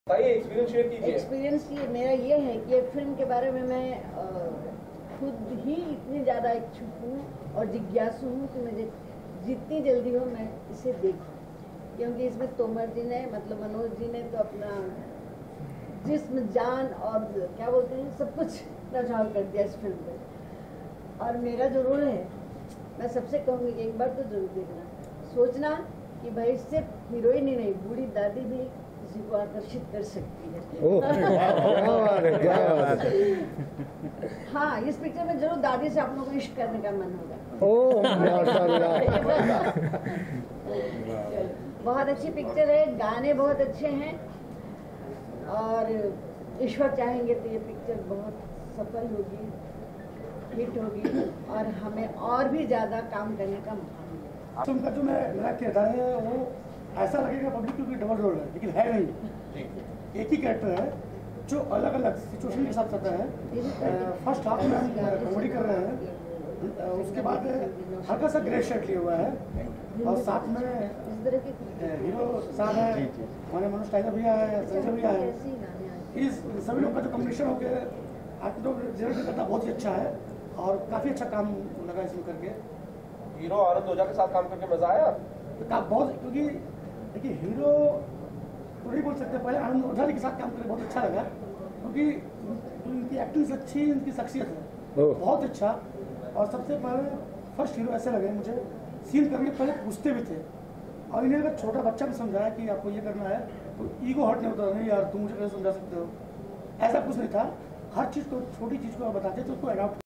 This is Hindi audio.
एक्सपीरियंस शेयर कीजिए। एक्सपीरियंस मेरा ये है कि ये फिल्म के बारे में मैं खुद ही इतनी ज़्यादा इच्छुक हूँ और जिज्ञासु हूँ कि मुझे जितनी जल्दी हो मैं इसे देखूँ, क्योंकि इसमें तोमर जी ने मतलब मनोज जी ने तो अपना जिस्म जान और क्या बोलते हैं सब कुछ न्यौछावर कर दिया इस फिल्म में। और मेरा जो रोल है मैं सबसे कहूँगी कि एक बार तो जरूर देखना, सोचना कि भाई सिर्फ हीरोइन ही नहीं बूढ़ी दादी भी किसी को आकर्षित कर सकती है। हाँ, इस पिक्चर में जरूर दादी से आप लोगों को इश्क करने का मन होगा। बहुत अच्छी पिक्चर है, गाने बहुत अच्छे हैं और ईश्वर चाहेंगे तो ये पिक्चर बहुत सफल होगी, हिट होगी और हमें और भी ज्यादा काम करने का मौका मिलेगा। तो उनका जो मेरा किरदार है वो ऐसा लगेगा पब्लिक क्योंकि डबल रोल है, लेकिन है नहीं, एक ही कैरेक्टर है जो अलग अलग सिचुएशन के साथ चलता है। फर्स्ट हाफ में हम कॉमेडी कर रहे हैं, उसके बाद हल्का सा ग्रे शर्ट लिया हुआ है और साथ में हीरो साहब है, हमारे मनोज टाइगर भैया है, संजय भैया है। इस सभी लोग का जो कॉम्बिनेशन हो गया आप लोग जनरेट करता बहुत ही अच्छा है और काफ़ी अच्छा काम लगा इसमें करके। हीरो आनंद ओझा के साथ काम करके मजा आया बहुत, क्योंकि देखिए हीरो तो नहीं बोल सकते, पहले आनंद ओझा के साथ काम करके बहुत अच्छा लगा क्योंकि इनकी एक्टिंग से अच्छी इनकी शख्सियत है बहुत अच्छा। और सबसे पहले फर्स्ट हीरो ऐसे लगे मुझे सीन करने के पहले पूछते भी थे और इन्हें अगर छोटा बच्चा भी समझाया कि आपको ये करना है तो ईगो हर्ट नहीं होता, नहीं यार तुम मुझे कैसे समझा सकते हो, ऐसा कुछ नहीं था। हर चीज़ को छोटी चीज़ को आप बताते तो उसको अडॉप्ट